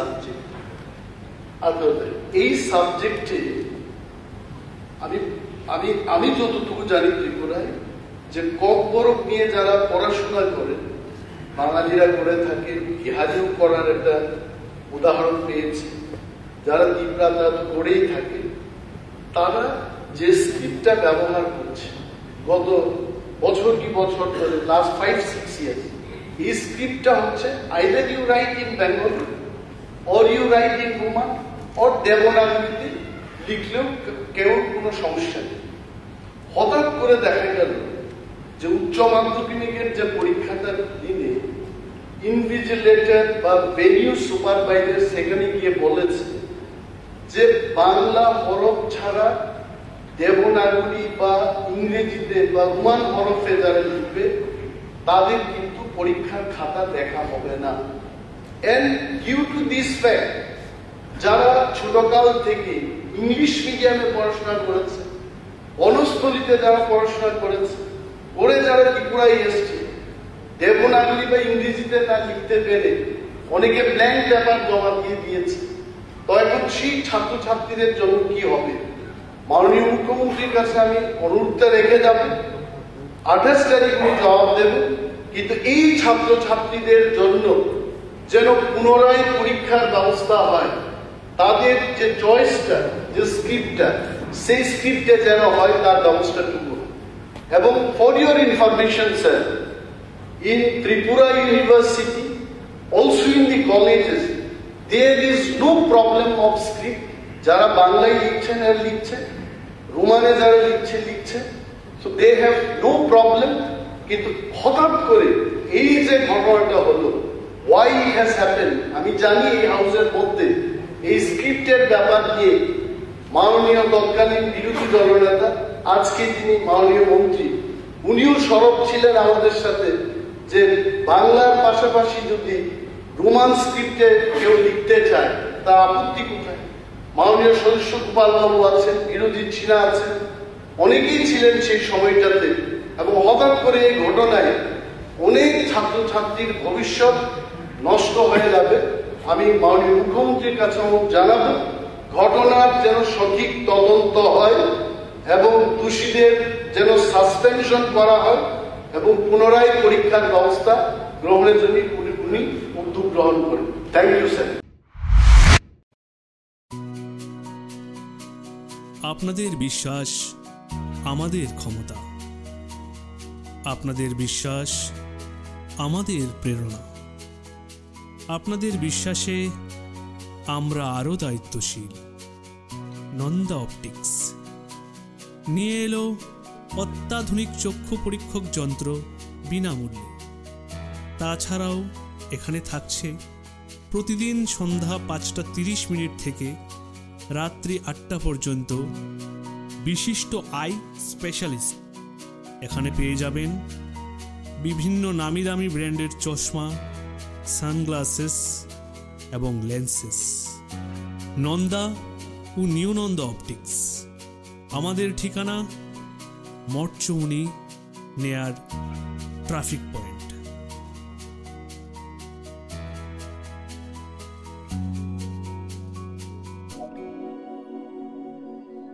Subject. এই সাবজেক্টে আমি যতটুকু জানি ত্রিপুরায় যে কক বরফ নিয়ে যারা পড়াশোনা করেন, বাঙালিরা করে থাকে, বিহারিও করার একটা উদাহরণ পেয়েছে, যারা ত্রিপুরা তারা তো করেই থাকে, তারা যে স্ক্রিপ্টটা ব্যবহার করছে গত বছর কি বছর ধরে, লাস্ট 5-6 ইয়ার্স, এই স্ক্রিপ্টটা হচ্ছে either you write in Bengali or you write in Roman or দেবনাগরীতে লিখলেও কেউ কোনো সমস্যা নেই। হঠাৎ করে দেখা গেল যে উচ্চ মাধ্যমিকের যে পরীক্ষাটার দিনে ইনভিজিলেটর বা ভেনিউ সুপারভাইজার সেখানে গিয়ে বলেছে যে বাংলা হরফ ছাড়া দেবনাগরী বা ইংরেজিতে বা রোমান হরফে যারা লিখবে তাদের কিন্তু পরীক্ষার খাতা দেখা হবে না। And due to this fact, যারা ছোটকাল থেকে ইংলিশ মিডিয়ামে পড়াশোনা করেছে, বনস্থলীতে যারা পড়াশোনা করেছে, করে যারা ত্রিপুরায় এসছে, দেবনাগরী বা ইংরেজিতে না লিখতে পেরে অনেকে ব্ল্যাঙ্ক পেপার জমা দিয়ে দিয়েছে। তো এখন সেই ছাত্রছাত্রীদের জন্য কি হবে? মাননীয় মুখ্যমন্ত্রীর কাছে আমি অনুরোধটা রেখে যাব, 28 তারিখ উনি জবাব দেবেন, কিন্তু এই ছাত্রছাত্রীদের জন্য যেন পুনরায় পরীক্ষার ব্যবস্থা হয়, তাদের যে চয়েসটা, যে স্ক্রিপ্টটা, সেই স্ক্রিপ্টে যেন হয় তার ব্যবস্থাটুকু। এবং for your information sir, in Tripura University, also in the colleges, there is no problem of script. যারা বাংলায় লিখছেন আর লিখছে, রোমানে যারা লিখছে, so they have no problem. কিন্তু হঠাৎ করে এই যে ঘটনাটা হলো, why it has happened, আমি জানি এই হাউসের মধ্যে এই স্ক্রিপ্টের ব্যাপার নিয়ে মাননীয় তৎকালীন বিরোধী দলনেতা, আজকে যিনি মাননীয় মন্ত্রী, উনিও সরব ছিলেন আমাদের সাথে যে বাংলার পাশাপাশি যদি রোমান স্ক্রিপ্টে কেউ লিখতে চায় তা আপত্তি কোথায়। মাননীয় সদস্য গোপাল বাবু আছেন, বিরোধী চীনা আছেন, অনেকেই ছিলেন সেই সময়টাতে। এবং হঠাৎ করে এই ঘটনায় অনেক ছাত্রছাত্রীর ভবিষ্যৎ নষ্ট হয়ে যাবে। আমি মাননীয় মুখ্যমন্ত্রীর কাছে জানাবো, ঘটনার যেন সঠিক তদন্ত হয় এবং দোষীদের যেন সাসপেনশন করা হয় এবং পুনরায় পরীক্ষার ব্যবস্থা গ্রহণের জন্য উনি উদ্যোগ গ্রহণ করেন। Thank you sir. আপনাদের বিশ্বাস আমাদের ক্ষমতা, আপনাদের বিশ্বাস আমাদের প্রেরণা, আপনাদের বিশ্বাসে আমরা আরও দায়িত্বশীল। নন্দা অপটিক্স নিয়ে এলো অত্যাধুনিক চক্ষু পরীক্ষক যন্ত্র বিনামূল্যে। তাছাড়াও এখানে থাকছে প্রতিদিন সন্ধ্যা 5:30 থেকে রাত্রি 8টা পর্যন্ত বিশিষ্ট আই স্পেশালিস্ট। এখানে পেয়ে যাবেন বিভিন্ন নামি দামি ব্র্যান্ডের চশমা, সানগ্লাসেস এবং লেন্সেস। নন্দা ও নিউ নন্দা অপটিক্স, আমাদের ঠিকানা মঠচৌনি নেয়ার ট্রাফিক পয়েন্ট।